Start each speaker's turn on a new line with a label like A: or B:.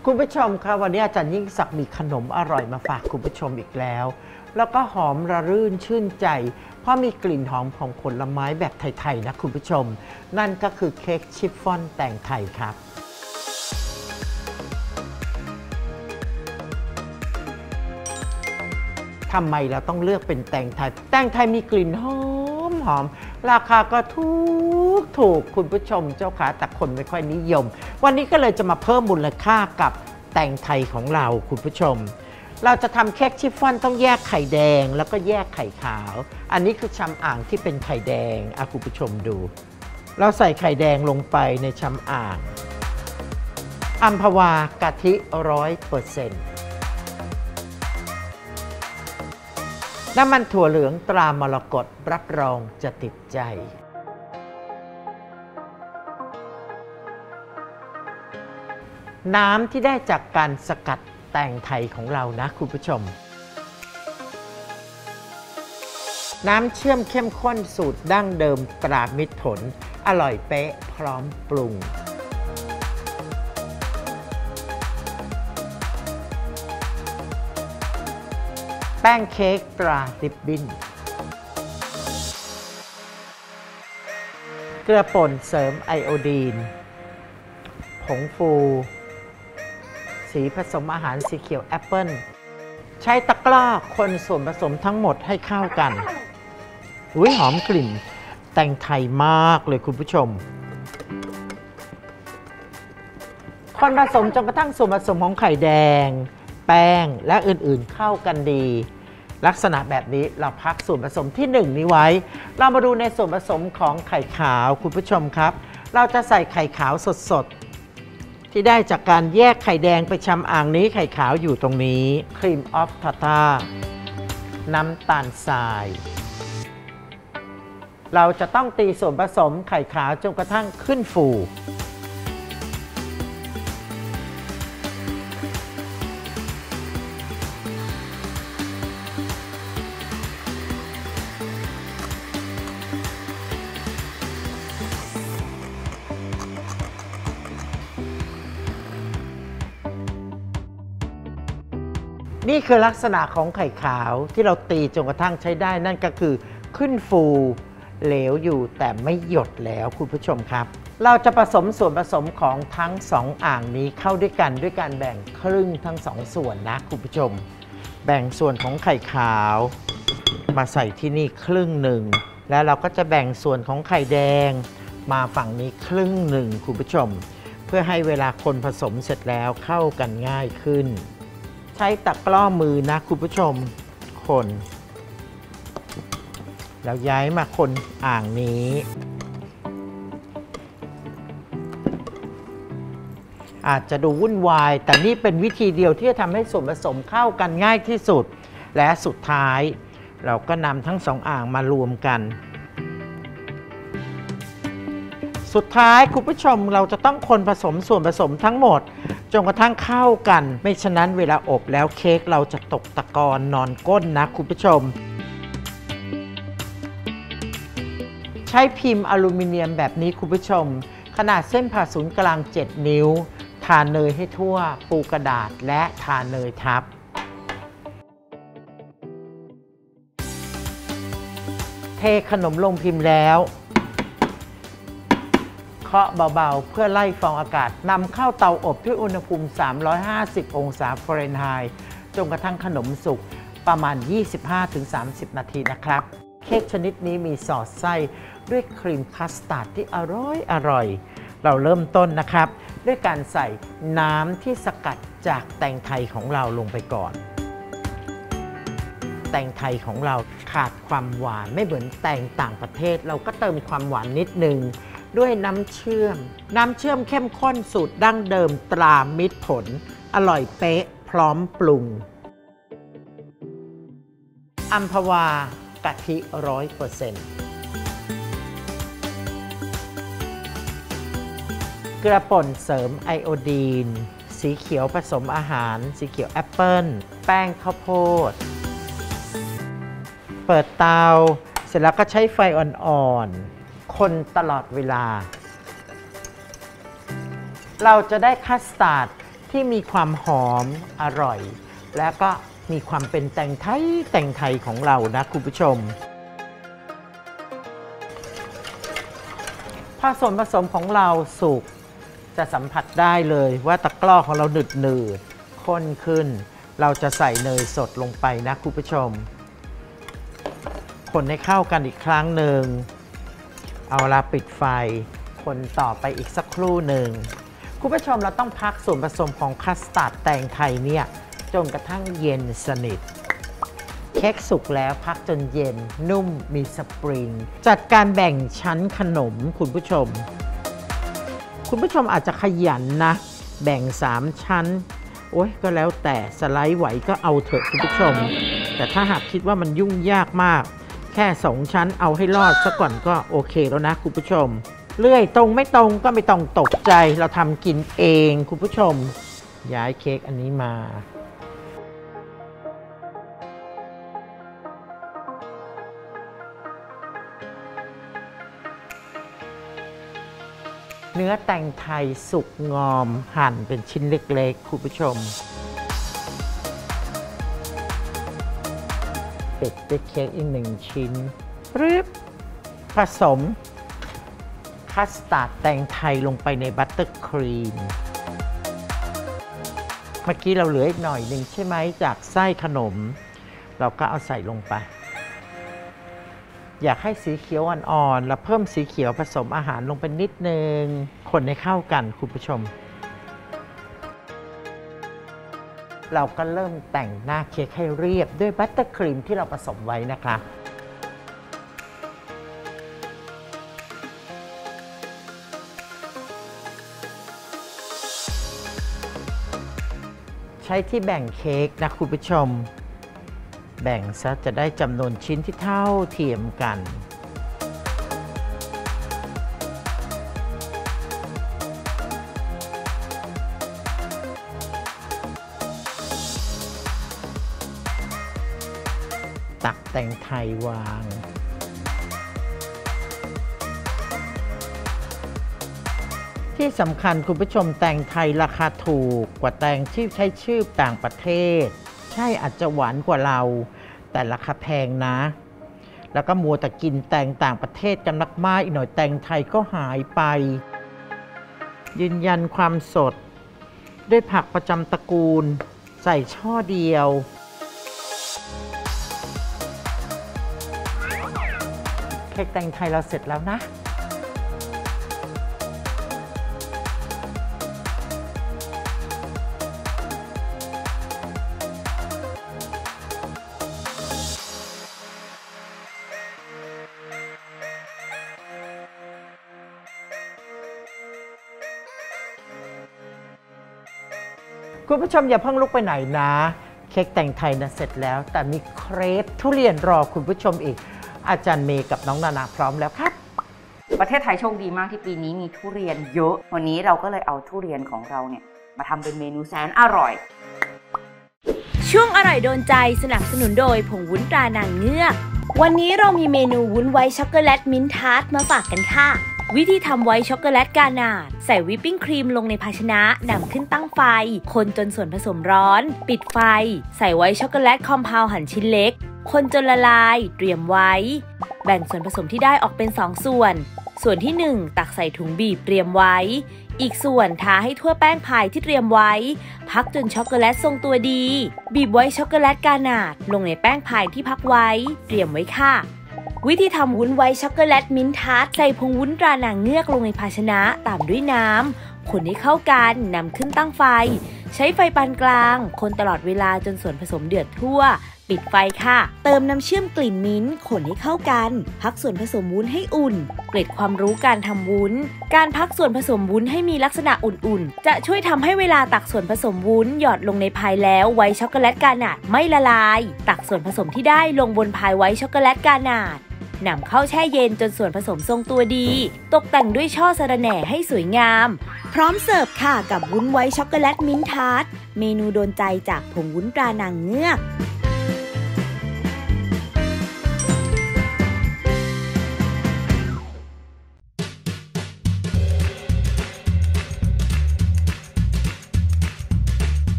A: คุณผู้ชมคะวันนี้อาจารย์ยิ่งศักดิ์มีขนมอร่อยมาฝากคุณผู้ชมอีกแล้วแล้วก็หอมระรื่นชื่นใจเพราะมีกลิ่นหอมของผลไม้แบบไทยๆนะคุณผู้ชมนั่นก็คือเค้กชิฟฟ่อนแต่งไทยครับทำไมเราต้องเลือกเป็นแตงไทยแตงไทยมีกลิ่นหอมราคาก็ถูกคุณผู้ชมเจ้าขาแต่คนไม่ค่อยนิยมวันนี้ก็เลยจะมาเพิ่มมูลค่ากับแตงไทยของเราคุณผู้ชมเราจะทำเค้กชิฟฟ่อนต้องแยกไข่แดงแล้วก็แยกไข่ขาวอันนี้คือชำอ่างที่เป็นไข่แดงคุณผู้ชมดูเราใส่ไข่แดงลงไปในชำอ่างอัมพวากะทิ 100%น้ำมันถั่วเหลืองตรามรกตรับรองจะติดใจน้ำที่ได้จากการสกัดแตงไทยของเรานะคุณผู้ชมน้ำเชื่อมเข้มข้นสูตรดั้งเดิมตรามิตรผลอร่อยเป๊ะพร้อมปรุงแป้งเค้กตราริบบิ้นเกลือป่นเสริมไอโอดีนผงฟูสีผสมอาหารสีเขียวแอปเปิ้ลใช้ตะกร้อคนส่วนผสมทั้งหมดให้เข้ากันหอมกลิ่นแตงไทยมากเลยคุณผู้ชมคนผสมจนกระทั่งส่วนผสมของไข่แดงแป้งและอื่นๆเข้ากันดีลักษณะแบบนี้เราพักส่วนผสมที่1นี้ไว้เรามาดูในส่วนผสมของไข่ขาวคุณผู้ชมครับเราจะใส่ไข่ขาวสดๆที่ได้จากการแยกไข่แดงไปชำอ่างนี้ไข่ขาวอยู่ตรงนี้ครีมออฟทาร์ตาน้ำตาลทรายเราจะต้องตีส่วนผสมไข่ขาวจนกระทั่งขึ้นฟูนี่คือลักษณะของไข่ขาวที่เราตีจนกระทั่งใช้ได้นั่นก็คือขึ้นฟูเหลวอยู่แต่ไม่หยดแล้วคุณผู้ชมครับเราจะผสมส่วนผสมของทั้ง2อ่างนี้เข้าด้วยกันด้วยการแบ่งครึ่งทั้ง2ส่วนนะคุณผู้ชมแบ่งส่วนของไข่ขาวมาใส่ที่นี่ครึ่งหนึ่งแล้วเราก็จะแบ่งส่วนของไข่แดงมาฝั่งนี้ครึ่งหนึ่งคุณผู้ชมเพื่อให้เวลาคนผสมเสร็จแล้วเข้ากันง่ายขึ้นใช้ตะกร้อมือนะคุณผู้ชมคนแล้วย้ายมาคนอ่างนี้อาจจะดูวุ่นวายแต่นี่เป็นวิธีเดียวที่จะทำให้ส่วนผสมเข้ากันง่ายที่สุดและสุดท้ายเราก็นำทั้ง2อ่างมารวมกันสุดท้ายคุณผู้ชมเราจะต้องคนผสมส่วนผสมทั้งหมดจนกระทั่งเข้ากันไม่ฉะนั้นเวลาอบแล้วเค้กเราจะตกตะกอนนอนก้นนะคุณผู้ชมใช้พิมพ์อลูมิเนียมแบบนี้คุณผู้ชมขนาดเส้นผ่าศูนย์กลาง7 นิ้วทาเนยให้ทั่วปูกระดาษและทาเนยทับเทขนมลงพิมพ์แล้วเคาะเบาๆเพื่อไล่ฟองอากาศนำเข้าเตาอบด้วยอุณหภูมิ350องศาฟาเรนไฮต์จนกระทั่งขนมสุกประมาณ 25-30 นาทีนะครับเค้กชนิดนี้มีสอดไส้ด้วยครีมคัสตาร์ดที่อร่อยเราเริ่มต้นนะครับด้วยการใส่น้ำที่สกัดจากแตงไทยของเราลงไปก่อนแตงไทยของเราขาดความหวานไม่เหมือนแตงต่างประเทศเราก็เติมความหวานนิดนึงด้วยน้ำเชื่อมเข้มข้นสูตรดั้งเดิมตรามิตรผลอร่อยเป๊ะพร้อมปรุงอัมพวากะทิ 100%เกลือป่นเสริมไอโอดีนสีเขียวผสมอาหารสีเขียวแอปเปิ้ลแป้งข้าวโพดเปิดเตาเสร็จแล้วก็ใช้ไฟอ่อนๆคนตลอดเวลาเราจะได้คัสตาร์ดที่มีความหอมอร่อยและก็มีความเป็นแตงไทยของเรานะคุณผู้ชมพอส่วนผสมของเราสุกจะสัมผัสได้เลยว่าตะกร้อของเราหนืดข้นขึ้นเราจะใส่เนยสดลงไปนะคุณผู้ชมคนให้เข้ากันอีกครั้งหนึ่งเอาละปิดไฟคนต่อไปอีกสักครู่หนึ่งคุณผู้ชมเราต้องพักส่วนผสมของคัสตาร์ดแตงไทยเนี่ยจนกระทั่งเย็นสนิทเค้กสุกแล้วพักจนเย็นนุ่มมีสปริงจัดการแบ่งชั้นขนมคุณผู้ชมอาจจะขยันนะแบ่ง3ชั้นโอ้ยก็แล้วแต่สไลด์ไหวก็เอาเถอะคุณผู้ชมแต่ถ้าหากคิดว่ามันยุ่งยากมากแค่2ชั้นเอาให้รอดซะก่อนก็โอเคแล้วนะคุณผู้ชมเลื่อยตรงไม่ตรงก็ไม่ต้องตกใจเราทำกินเองคุณผู้ชมย้ายเค้กอันนี้มาเนื้อแตงไทยสุกงอมหั่นเป็นชิ้นเล็กๆคุณผู้ชมปิดด้วยเค้กอีก1ชิ้นรึบผสมคัสตาร์ดแตงไทยลงไปในบัตเตอร์ครีมเมื่อกี้เราเหลืออีกหน่อยหนึ่งใช่ไหมจากไส้ขนมเราก็เอาใส่ลงไปอยากให้สีเขียวอ่อนๆแล้วเพิ่มสีเขียวผสมอาหารลงไปนิดนึงคนให้เข้ากันคุณผู้ชมเราก็เริ่มแต่งหน้าเค้กให้เรียบด้วยบัตเตอร์ครีมที่เราผสมไว้นะคะใช้ที่แบ่งเค้กนะคุณผู้ชมแบ่งซะจะได้จำนวนชิ้นที่เท่าเทียมกันตักแตงไทยวางที่สำคัญคุณผู้ชมแตงไทยราคาถูกกว่าแตงที่ใช้ชื่อต่างประเทศใช่อาจจะหวานกว่าเราแต่ราคาแพงนะแล้วก็มัวแต่กินแตงต่างประเทศกันมากๆอีกหน่อยแตงไทยก็หายไปยืนยันความสดด้วยผักประจำตระกูลใส่ช่อเดียวเค้กแตงไทยเราเสร็จแล้วนะคุณผู้ชมอย่าเพิ่งลุกไปไหนนะเค้กแตงไทยนะเสร็จแล้วแต่มีเครปทุเรียนรอคุณผู้ชมอีกอาจารย์เมย์กับน้องนานาพร้อมแล้วครับ
B: ประเทศไทยโชคดีมากที่ปีนี้มีทุเรียนเยอะวันนี้เราก็เลยเอาทุเรียนของเราเนี่ยมาทำเป็นเมนูแสนอร่อย
C: ช่วงอร่อยโดนใจสนับสนุนโดยผงวุ้นตรานางเงือกวันนี้เรามีเมนูวุ้นไวท์ช็อกโกแลตมิ้นท์ทาร์ตมาฝากกันค่ะวิธีทำไวท์ช็อกโกแลตกานาดใส่วิปปิ้งครีมลงในภาชนะนำขึ้นตั้งไฟคนจนส่วนผสมร้อนปิดไฟใส่ไวท์ช็อกโกแลตคอมเพลหั่นชิ้นเล็กคนจนละลายเตรียมไว้แบ่งส่วนผสมที่ได้ออกเป็น2ส่วนที่1ตักใส่ถุงบีบเตรียมไว้อีกส่วนทาให้ทั่วแป้งพายที่เตรียมไว้พักจนช็อกโกแลตทรงตัวดีบีบไว้ช็อกโกแลตกานาดลงในแป้งพายที่พักไว้เตรียมไว้ค่ะวิธีทำวุ้นไวท์ช็อกโกแลตมิ้นท์ทาร์ตใส่ผงวุ้นตรานางเงือกลงในภาชนะตามด้วยน้ำคนให้เข้ากันนำขึ้นตั้งไฟใช้ไฟปานกลางคนตลอดเวลาจนส่วนผสมเดือดทั่วปิดไฟค่ะเติมน้ำเชื่อมกลิ่นมิ้นท์คนให้เข้ากันพักส่วนผสมวุ้นให้อุ่นเกร็ดความรู้การทำวุ้นการพักส่วนผสมวุ้นให้มีลักษณะอุ่นๆจะช่วยทำให้เวลาตักส่วนผสมวุ้นหยอดลงในพายแล้วไวท์ช็อกโกแลตกานาดไม่ละลายตักส่วนผสมที่ได้ลงบนพายไวท์ช็อกโกแลตกานาดนำเข้าแช่เย็นจนส่วนผสมทรงตัวดีตกแต่งด้วยช่อสะระแหน่ให้สวยงามพร้อมเสิร์ฟค่ะกับวุ้นไวท์ช็อกโกแลตมิ้นท์ทาร์ตเมนูโดนใจจากผงวุ้นตรานางเงือก